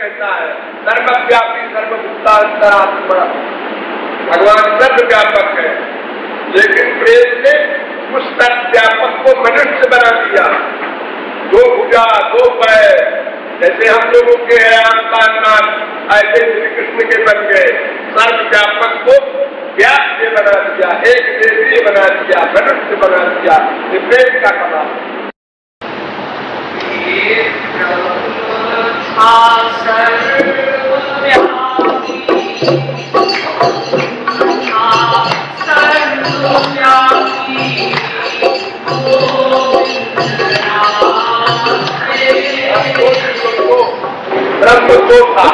कहता है सर्वव्यापी सर्वभूतांतरात्मा, भगवान सर्वव्यापक है, लेकिन प्रेम ने उस सर्वव्यापक को मनुष्य बना दिया। दो भुजा दो पैर, जैसे हम लोगों के नाम ऐसे श्री कृष्ण के बन गए। सर्वव्यापक को व्याप्य बना दिया, एक देशीय बना दिया, मनुष्य बना दिया। ये प्रेम का कमाल। ब्रह्म तो था,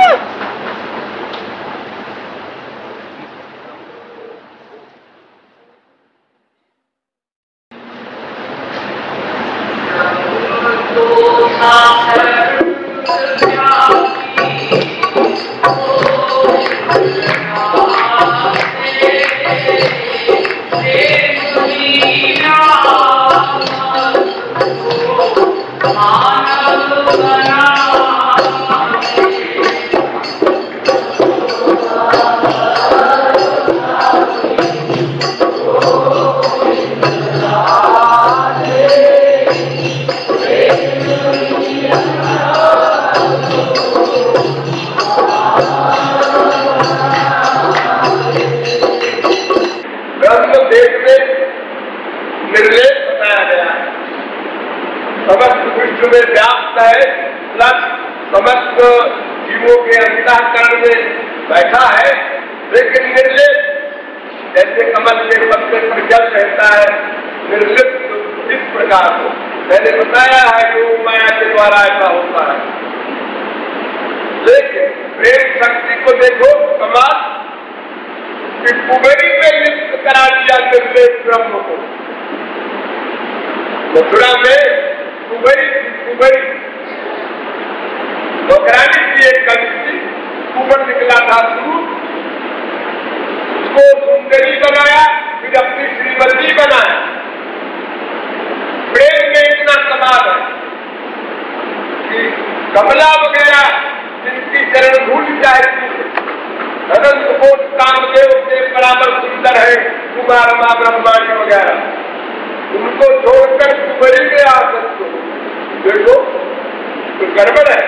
निर्लेप बताया गया है, समस्त विश्व में व्याप्त है, प्लस समस्त जीवों के अंतःकरण में बैठा है, लेकिन निर्लेप जैसे कमल के पत्ते पर जल रहता है, निर्लिप्त इस प्रकार को मैंने बताया है कि वो माया के द्वारा ऐसा होता है। लेकिन प्रेम शक्ति को देखो कमाल कि कुबेरी में लिप्त करा दिया निर्लेप ब्रह्म को। मथुरा में कुबेरी नौकरानी की एक कवि थी, कुबर निकला था शुरू, उसको सुंदरी बनाया, फिर अपनी श्रीमती बनाया। प्रेम में इतना कमाल है कि कमला वगैरह जिनकी चरण धूल चाहती है, अनंत कोट कामदेव के बराबर सुंदर है कुमार माँ ब्रह्माणी वगैरह, उनको छोड़कर कुबेरी में आ सकते हो। देखो तो गड़बड़ है।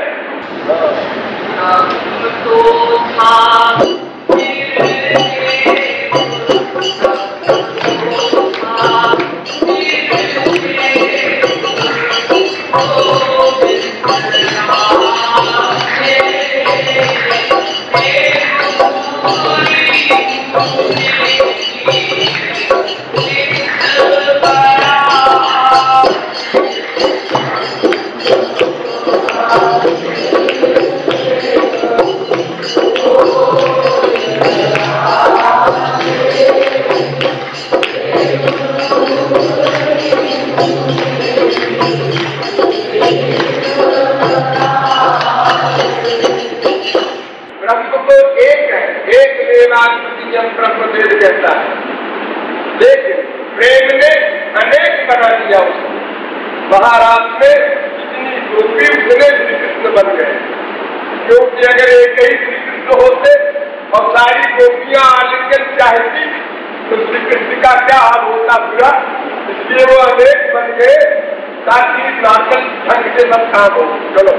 ब्रह्मवेद कहता है, लेकिन प्रेम ने अनेक बना दिया उसको। महाराज में जितनी गोपी उतने श्री कृष्ण बन गए, क्योंकि अगर एक ही श्री कृष्ण होते और सारी गोपियां आलिंगन चाहती तो श्री कृष्ण का क्या हाल होता पूरा। इसलिए वो अनेक बन गए ताकि नाटक ढंग से सब काम हो। चलो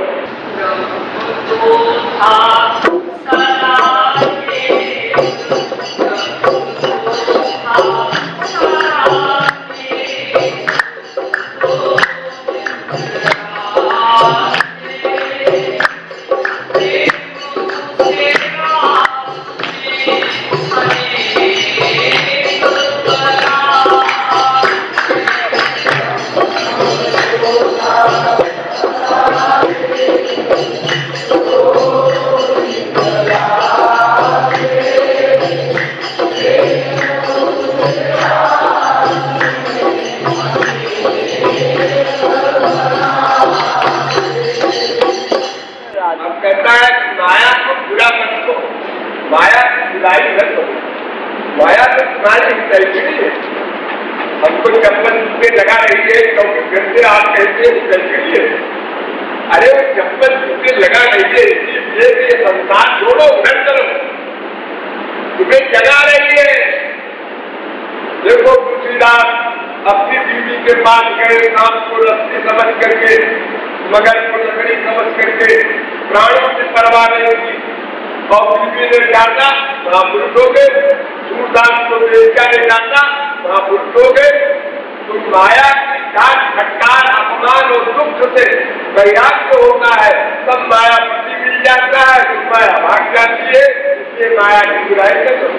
माया की बुराई न करो, माया तो तुम्हारी हितैषणी है। हमको चप्पल जूते लगा रही है, 24 घंटे आप कहते हैं हितैषणी है। अरे वो चप्पल जूते लगा रही है, ये संसार छोड़ो, घर चलो, तुम्हें जगा रही है। देखो तुलसीदास अपनी बीवी के पास गए, सांप को रस्सी समझ करके, मगर को लकड़ी समझ करके, प्राणों की परवाह नहीं की, और बीवी ने जाता महापुरुष हो गए, सूरदास को बेचा ने जाता महापुरुष हो गए। तो माया की डांट फटकार अपमान और दुख से वैराग्य होता है, तब माया पति मिल जाता है, तो माया भाग जाती है। इसलिए माया की बुराई कर दो।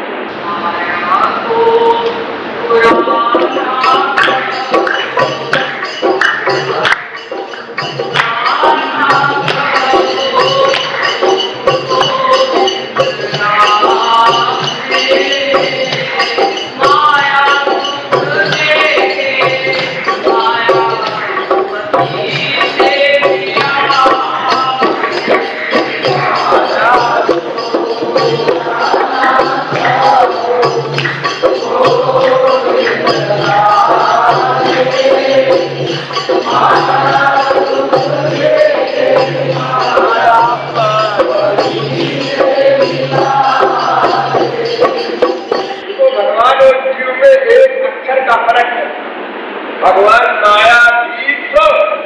भगवान मायाधीश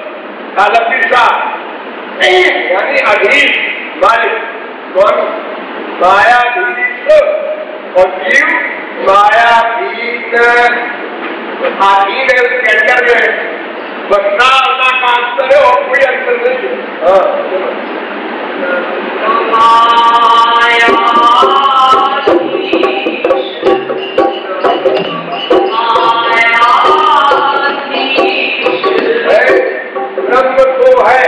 यानी अधीश मालिक, कौन? मायाधीश, और जीव मायाधीन, अधीन है उसके अंदर में। बसना अपना काम करे और कोई अंतर नहीं है। ब्रह्म तो है,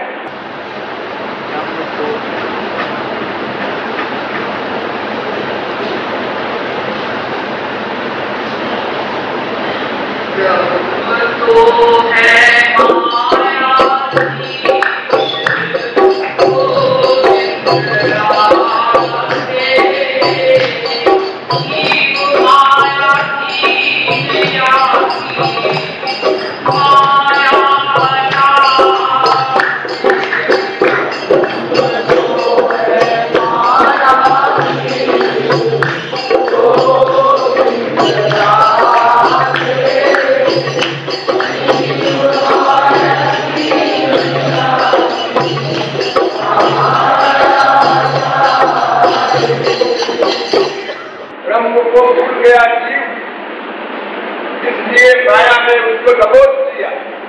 माया ने उसको दबोच दिया।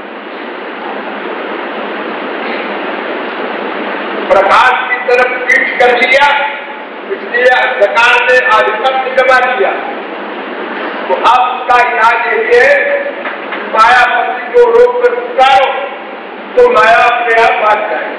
प्रकाश की तरफ पीठ कर लिया, इसलिए अंधकार ने आधिपत्य जमा दिया। तो अब उसका इलाज ये है, मायापति को रोक कर पुकारो तो माया अपने आप भाग जाए।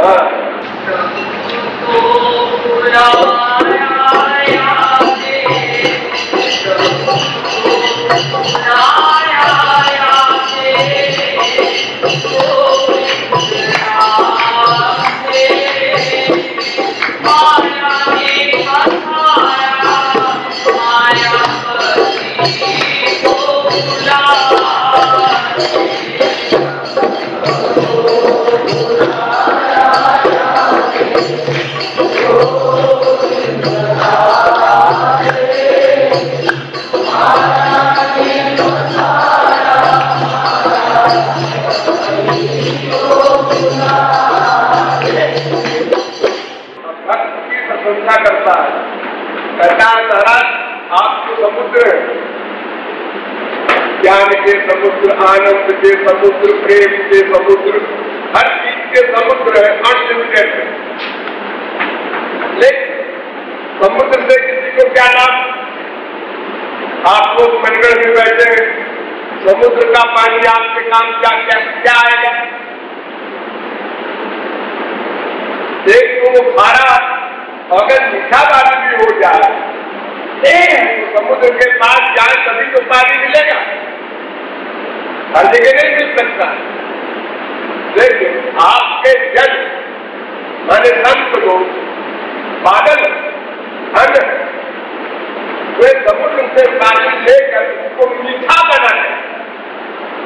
करता है, कहता है महाराज आपके समुद्र, ज्ञान के समुद्र, आनंद के समुद्र, प्रेम के समुद्र, हर चीज के समुद्र है, अनलिमिटेड है। लेकिन समुद्र से किसी को क्या लाभ? आप लोग मनगढ़ में बैठे हैं, समुद्र का पानी आपके काम क्या आएगा? एक तो वो खारा, अगर मीठा पानी भी हो जाए, तो समुद्र के पास जाए तभी तो पानी मिलेगा, हर जगह नहीं मिल सकता। लेकिन आपके जल माने संत लोग, बादल, ठंड, वे समुद्र से पानी लेकर उसको मीठा बनाते।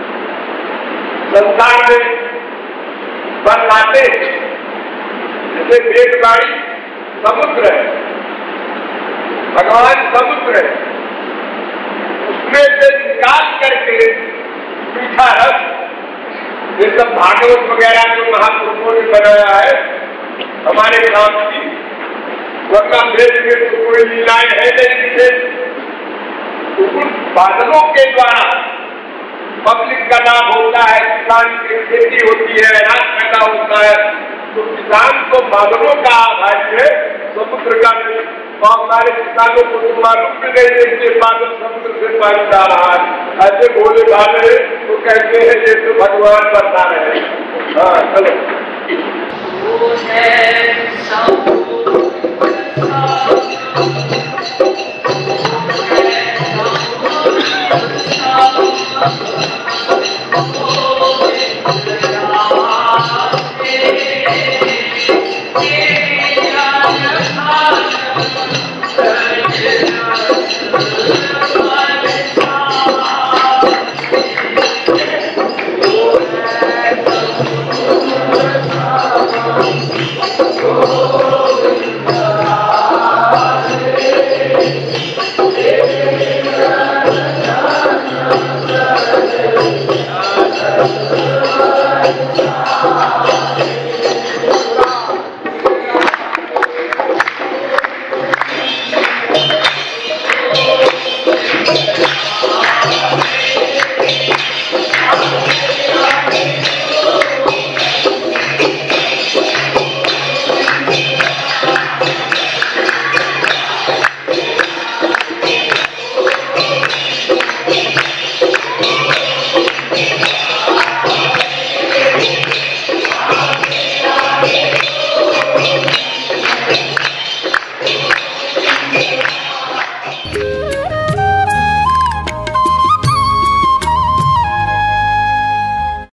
संसार में बरसाते जैसे वेदवाणी समुद्र है, भगवान समुद्र है, उसमें से निकाल करके मीठा रस, ये सब भागवत वगैरह जो महापुरुषों ने बनाया है हमारे काम की, वरना देश में तो कोई लीलाएं है नहीं विशेष। तो उन बादलों के द्वारा पब्लिक का लाभ होता है, किसान की खेती होती है, अनाज पैदा होता है, तो किसान को बादलों का आभार है, समुद्र का नहीं। तो हमारे किसानों को तो मालूम भी नहीं देखते बादल समुद्र से पानी जा रहा है, ऐसे भोले भाले तो कहते हैं जैसे भगवान बता रहे हैं। हाँ चलो। है